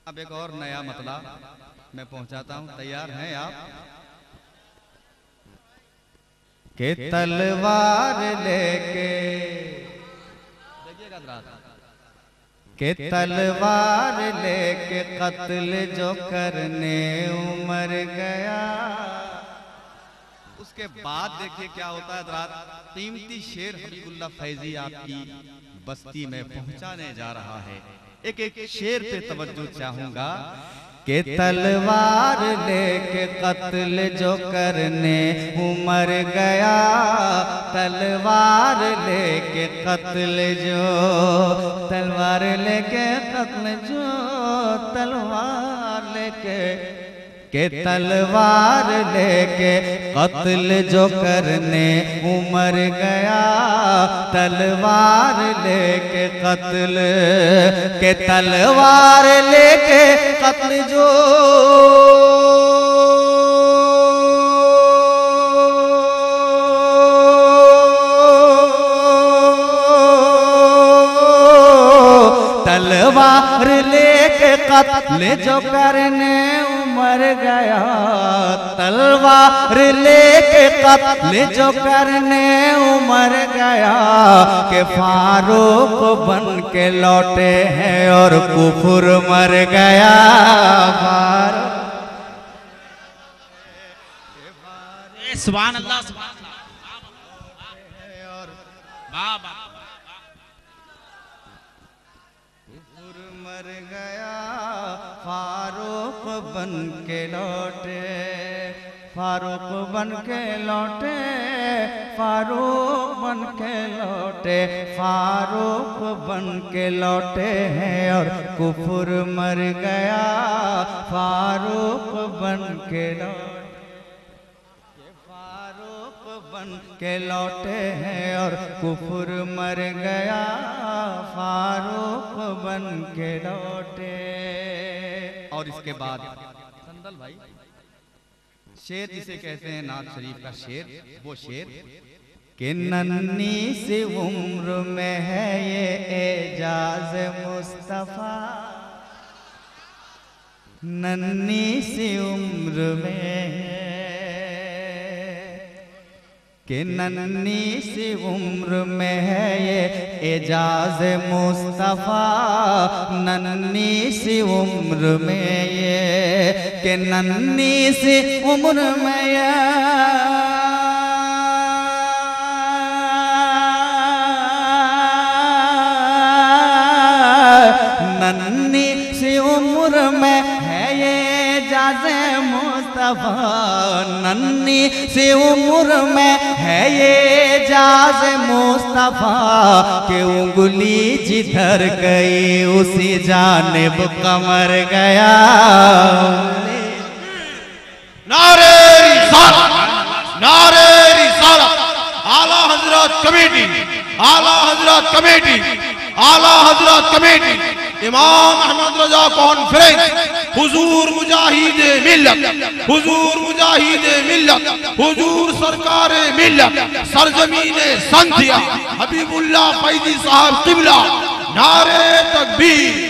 अब एक और नया मतलब मैं पहुंचाता हूं, तैयार हैं आप? के तलवार लेके, देखिएगा जरा, के तलवार लेके कत्ल जो करने उमर गया। उसके बाद देखिए क्या होता है जरा। कीमती शेर हबीबुल्लाह फैजी आपकी बस्ती में पहुंचाने जा रहा है। एक एक शेर पे तवज्जो चाहूंगा। के तलवार लेके कत्ल जो करने उमर गया, तलवार लेके कत्ल जो, तलवार लेके कत्ल जो, तलवार लेके, के तलवार लेके कत्ल जो करने उमर गया, तलवार लेके कत्ल, के तलवार लेके कत्ल जो, तलवार लेके कत्ल जो करने उमर गया, तलवार लेके कत्ल जो करने उमर गया, के फारूक बन के लौटे हैं और कुफर मर गया। सुभान अल्लाह, सुभान अल्लाह, मर गया, फारूक बन के लौटे, फारूक बन के लौटे, फारूक बन के लौटे, फारूक बन के लौटे हैं और कुफर मर गया, फारूक बन के लौटे, बन के लौटे हैं और कुफर मर गया, फारूक बन के लौटे। और इसके बाद संदल भाई शेर जिसे कहते हैं नात शरीफ का शेर, वो शेर कि नन्ही सी उम्र में है ये एजाज मुस्तफा, नन्ही सी उम्र में है, कि नन्ही सी उम्र में है ये एजाज मुस्तफा, नन्ही सी उम्र में ये, कि नन्ही सी उम्र में ये, नन्ही सी उम्र में है ये एजाज मुस्तफा, नन्ही सी उम्र में है ये एजाज मुस्तफा, के उंगली जिधर गई उसी जानिब कमर गया। नारे रिसालत, नारे रिसालत, आला हजरत कमेटी, आला हजरत कमेटी, आला हजरत कमेटी, इमाम अहमद रजा कॉन्फ्रेंस, हुजूर मुजाहिद मिल्लत, हुजूर मुजाहिद मिल्लत, हुजूर सरकार मिल्लत, सरजमीने संधिया हबीबुल्लाह फैजी साहब किबला, नारे तकबीर।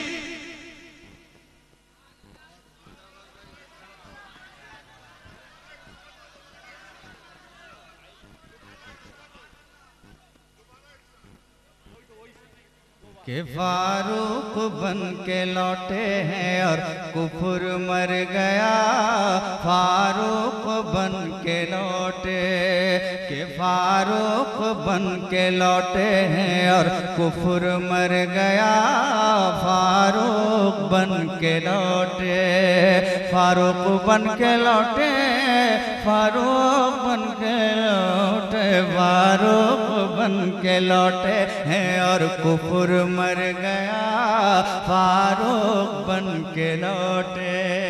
के फारूक बन के लौटे हैं और कुफर मर गया, फारूक बन के लौटे, के फारूक बन के लौटे हैं और कुफर मर गया, फारूक बन के लौटे, फारूक बन के लौटे, फारूक बन के लौटे, फारूक बन के लौटे हैं और कुफर मर गया, फारूक बन के लौटे।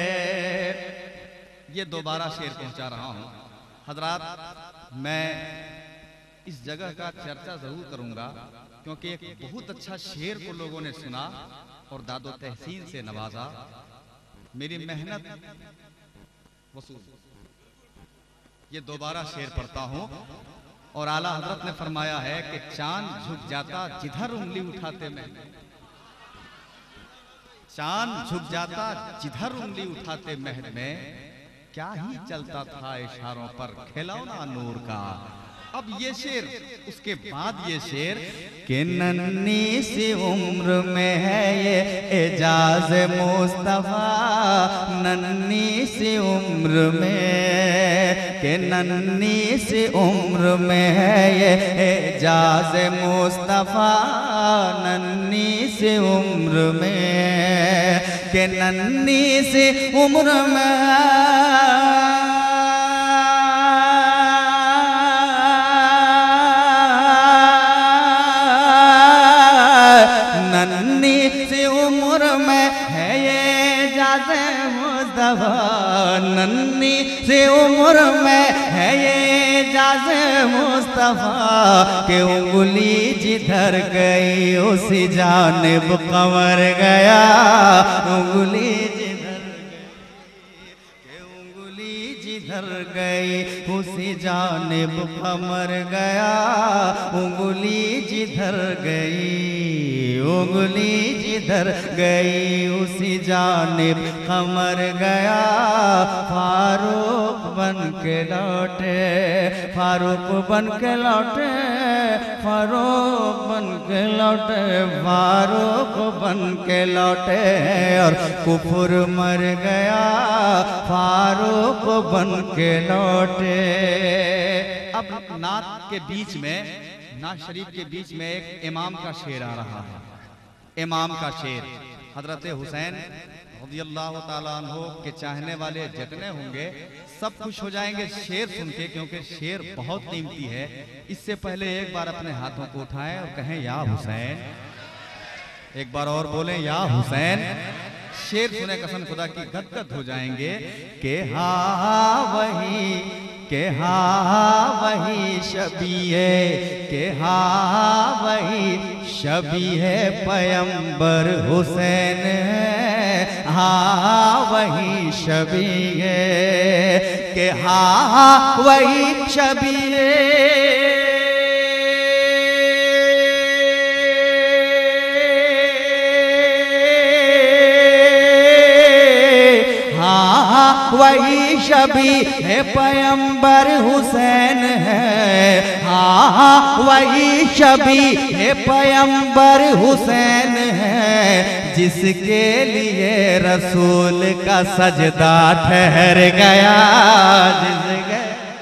ये दोबारा शेर पहुंचा रहा हूं हजरात। मैं इस जगह का चर्चा जरूर करूंगा क्योंकि एक बहुत अच्छा शेर को लोगों ने सुना और दादो तहसीन से नवाजा। मेरी मेहनत वसूल। ये दोबारा शेर पढ़ता हूं और आला हजरत ने फरमाया है कि चांद झुक जाता जिधर उंगली उठाते मैं, चांद झुक जाता जिधर उंगली उठाते महल में, क्या ही चलता था इशारों पर खिलौना नूर का। अब ये शेर, उसके बाद ये शेर कि नन्ही सी उम्र में है ये एजाज मुस्तफा, नन्ही सी उम्र में, कि नन्ही सी उम्र में है ये एजाज मुस्तफा, नन्ही सी उम्र में, कि नन्ही सी उम्र में, नन्ही सी उम्र में है ये जाज़े मुस्तफा, नन्ही सी उम्र में है ये जाज़े मुस्तफा, के उंगली जिधर गई उसी जानिब कमर गया, उंगली जिधर गई उसी जानिब कमर गया, उंगली जिधर गई, उंगली जिधर गई उसी जानिब कमर गया। फारूक बन के लौटे, फारूक बन के लौटे, फारूक बन के लौटे, फारूक बन के लौटे और कुफर मर गया, फारूक बन के लौटे। अब नात के बीच में, नात शरीफ के बीच में एक इमाम का शेर आ रहा है। इमाम का शेर हजरत हुसैन रज़ियल्लाहु ताला अन्हु के चाहने वाले जितने होंगे सब खुश हो जाएंगे शेर सुन के, क्योंकि शेर बहुत कीमती है। इससे पहले एक बार अपने हाथों को उठाएं और कहें या हुसैन, एक बार और बोलें या हुसैन। शेर सुने कसम खुदा की गदगद हो जाएंगे कि हाँ वही, के हाँ वही शबी है, के हाँ वही शबी है पैगंबर हुसैन है, हाँ वही शबी है, के हाँ वही शबी है, वही शबी है पैगंबर हुसैन है, हाँ वही शबी है पैगंबर हुसैन है, जिसके लिए रसूल का सजदा ठहर गया, जिसके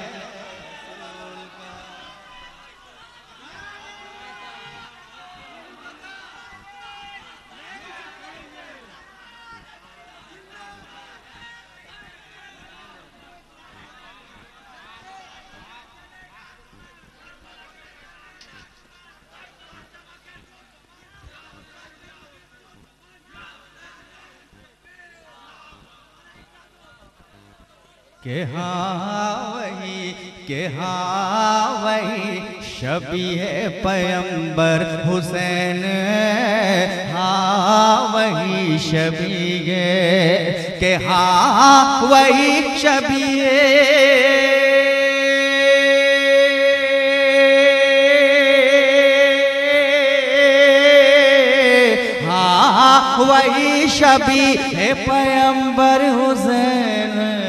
के हाँ वही शबी है पैगंबर हुसैन, हाँ वही शबी है, के हाँ वही शबी है, हाँ वही शबी है पैगंबर हुसैन,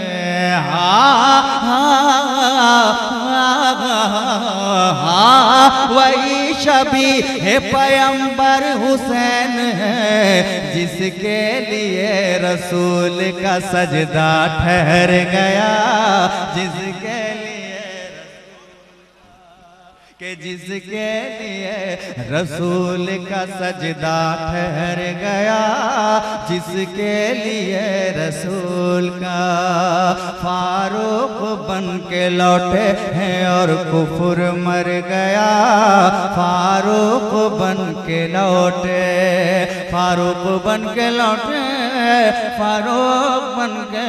हाँ वही शबी है पैगंबर हुसैन है, जिसके लिए रसूल का सजदा ठहर गया, जिसके के जिसके लिए रसूल का सजदा ठहर गया, जिसके लिए रसूल का। फारूक बन के लौटे हैं और कुफर मर गया, फारूक बन के लौटे, फारूक बन के लौटे, फारूक बन के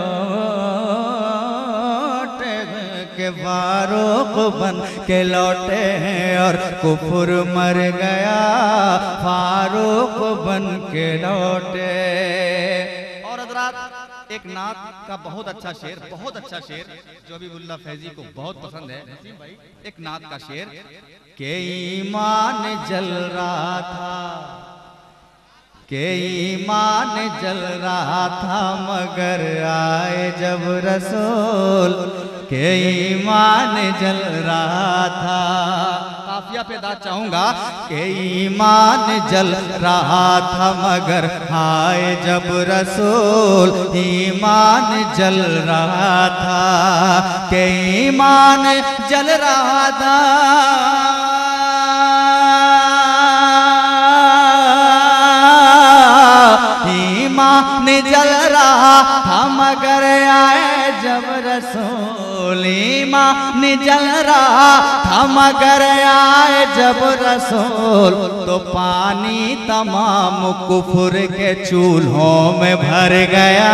लौटे, के फारूक बन के लौटे हैं और कुफर मर गया, फारूक बन के लौटे। और हज़रात एक नात का बहुत अच्छा शेर, बहुत अच्छा शेर जो भी बुल्ला फैजी को बहुत पसंद है, एक नात का शेर के ईमान जल रहा था, के ईमान जल रहा था मगर आए जब रसूल, के ईमान जल रहा था। काफिया पे दाद चाहूंगा। के ईमान जल रहा था मगर आए जब रसूल, ईमान जल रहा था। के ईमान जल रहा था, ईमान जल रहा था मगर आए जब रसूल, ईमान जल रहा था मगर आए जब रसूल, तो पानी तमाम कुफर के चूल्हों में भर गया।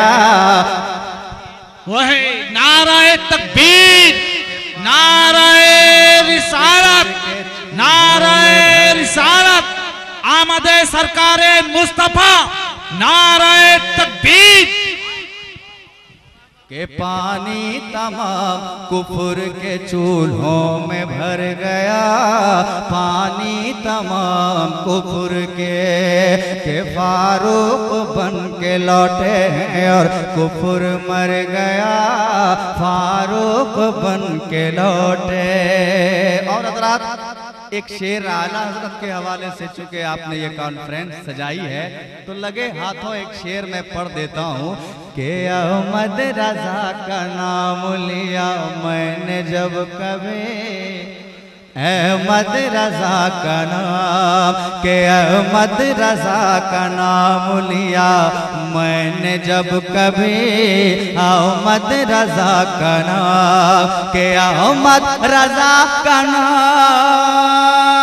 वही नाराए तकबीर, नाराए रिसालत, नाराए रिसालत, आमदे सरकारे मुस्तफा, नाराए तकबीर। के पानी तमाम कुफर के चूल्हों में भर गया, पानी तमाम कुफर के फारूक बन के लौटे हैं और कुफर मर गया, फारूक बन के लौटे। और हज़रात एक शेर आला हजरत के हवाले से, चूंकि आपने ये कॉन्फ्रेंस सजाई है तो लगे हाथों एक शेर मैं पढ़ देता हूँ कि अहमद रजा का नाम लिया मैंने जब कभी, अहमद रजा का नाम, के अहमद रजा का नाम लिया मैंने जब कभी, अहमद रजा का नाम, के अहमद रजा का नाम,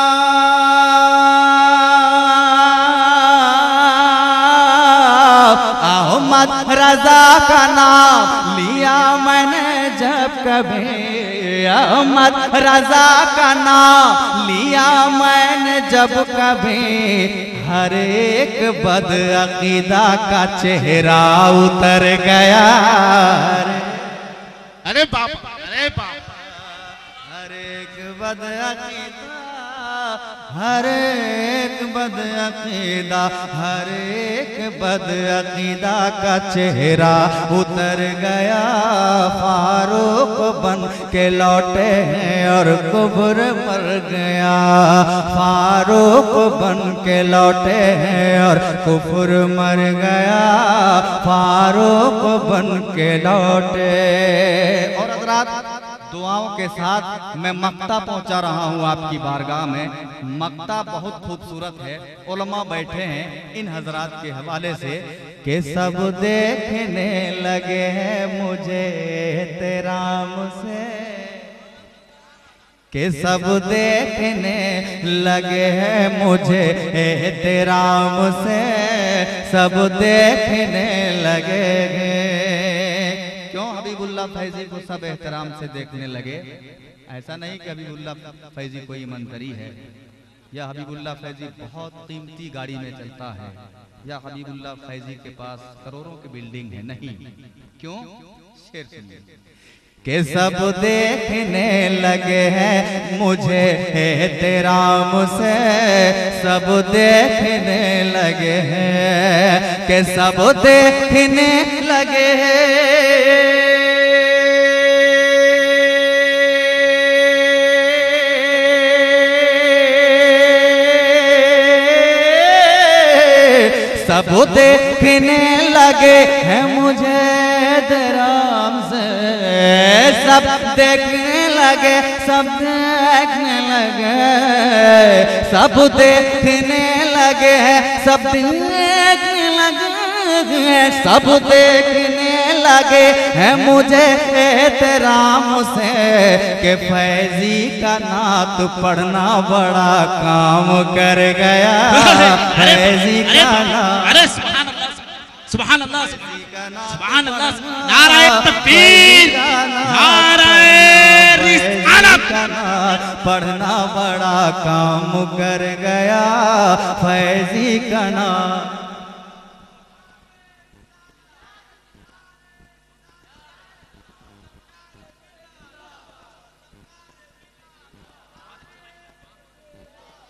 अहमद रजा का नाम लिया मैंने जब कभी, अहमद रजा का नाम लिया मैंने जब कभी, हर एक बदअकीदा का चेहरा उतर गया। अरे बाप, अरे बाप, हर एक बदअकीदा, हर एक बदअकीदा, हर एक बदअकीदा का चेहरा उतर गया, फारूक बन के लौटे हैं और कुफर मर गया, फारूक बन के लौटे हैं और कुफर मर गया, फारूक बन के लौटे। और हज़रात दुआओं के साथ मैं मक्ता पहुंचा रहा हूं आपकी बारगाह में। मक्ता बहुत खूबसूरत है, उलमा बैठे हैं इन हजरात के हवाले से कि सब देखने लगे हैं मुझे एहतराम से, कि सब देखने लगे हैं मुझे एहतराम से, सब देखने लगे हैं। क्यों हबीबुल्लाह फैजी को सब एहतराम से देखने लगे? ऐसा नहीं कि हबीबुल्लाह फैजी कोई मंतरी है, या हबीबुल्लाह फैजी बहुत कीमती गाड़ी में चलता है, या हबीबुल्लाह फैजी के पास करोड़ों की बिल्डिंग है। नहीं, क्यों? शेर सुनिए कि सब देखने लगे हैं मुझे एहतराम से, सब देखने lage hai ke sab dekhne lage hai सब देखने लगे हैं मुझे दराम से सब देखने लगे सब देखने लगे सब देखने लगे हैं सब देखने लगे सब देखने लगे हैं मुझे एहतराम से कि फैजी का नात पढ़ना बड़ा काम कर गया फैजी का नात अरे सुभान अल्लाह सुभान अल्लाह सुभान अल्लाह नाराए तकबीर नाराए रिसालत पढ़ना बड़ा काम कर गया फैजी का नात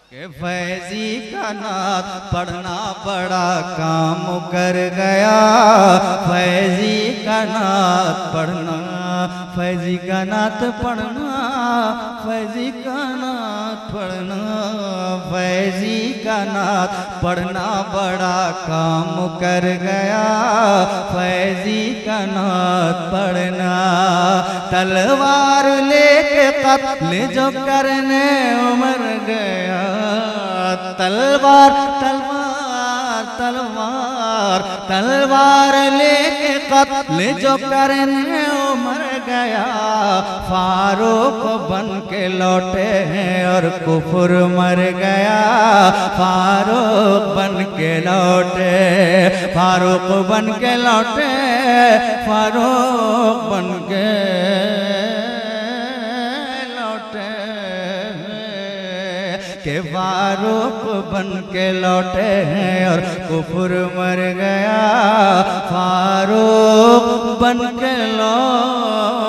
के फैजी का नात पढ़ना बड़ा काम कर गया, फैजी का नात पढ़ना, फैजी का नात पढ़ना, फैजी का नात पढ़ना, फैजी का नात पढ़ना बड़ा काम कर गया, फैजी का नात पढ़ना। तलवार लेके कत्ल जो करने उमर गया, तलवार तलवार तलवार तलवार लेके कत्ल जो करने उमर गया, फारूक बन के लौटे हैं और कुफर मर गया, फारूक बन के लौटे, फारूक बन के लौटे, फारूक बन के के फारूक बन के लौटे हैं और कुफर मर गया, फारूक बन के लौटे।